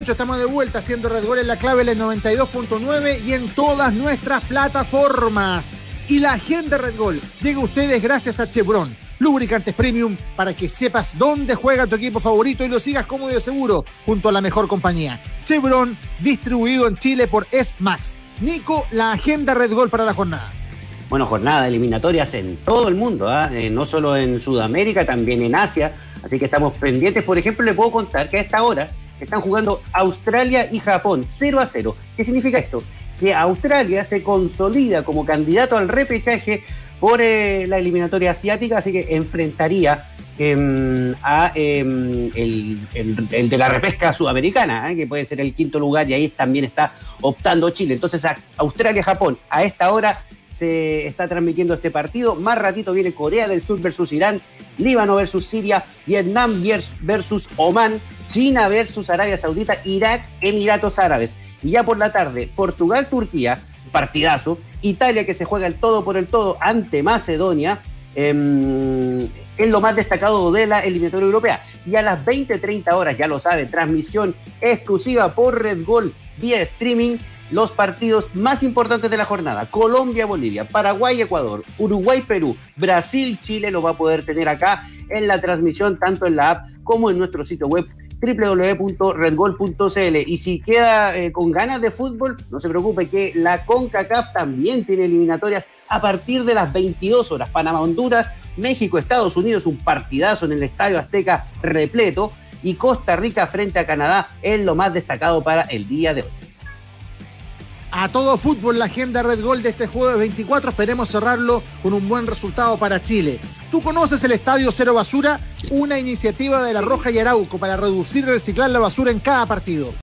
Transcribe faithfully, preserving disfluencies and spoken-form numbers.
Lucho, estamos de vuelta haciendo Red Gol en la clave, en el noventa y dos punto nueve y en todas nuestras plataformas. Y la agenda Red Gol llega a ustedes gracias a Chevron, lubricantes premium para que sepas dónde juega tu equipo favorito y lo sigas cómodo y seguro junto a la mejor compañía. Chevron, distribuido en Chile por S-Max. Nico, la agenda Red Gol para la jornada. Bueno, jornada eliminatorias en todo el mundo, ¿eh? Eh, no solo en Sudamérica, también en Asia. Así que estamos pendientes. Por ejemplo, le puedo contar que a esta hora están jugando Australia y Japón, cero a cero. ¿Qué significa esto? Que Australia se consolida como candidato al repechaje por eh, la eliminatoria asiática, así que enfrentaría eh, a eh, el, el, el de la repesca sudamericana, eh, que puede ser el quinto lugar, y ahí también está optando Chile. Entonces, a Australia-Japón, a esta hora se está transmitiendo este partido. Más ratito viene Corea del Sur versus Irán, Líbano versus Siria, Vietnam versus Omán, China versus Arabia Saudita, Irak, Emiratos Árabes. Y ya por la tarde, Portugal-Turquía, partidazo, Italia que se juega el todo por el todo ante Macedonia, eh, es lo más destacado de la eliminatoria europea. Y a las veinte treinta horas, ya lo sabe, transmisión exclusiva por Red Gol vía streaming, los partidos más importantes de la jornada: Colombia-Bolivia, Paraguay-Ecuador, Uruguay-Perú, Brasil-Chile, lo va a poder tener acá en la transmisión, tanto en la app como en nuestro sitio web doble u doble u doble u punto red gol punto c l. Y si queda eh, con ganas de fútbol, no se preocupe que la CONCACAF también tiene eliminatorias a partir de las veintidós horas. Panamá-Honduras, México-Estados Unidos, un partidazo en el Estadio Azteca repleto, y Costa Rica frente a Canadá es lo más destacado para el día de hoy. A todo fútbol, la agenda Red Gol de este jueves veinticuatro, esperemos cerrarlo con un buen resultado para Chile. ¿Tú conoces el Estadio Cero Basura? Una iniciativa de La Roja y Arauco para reducir y reciclar la basura en cada partido.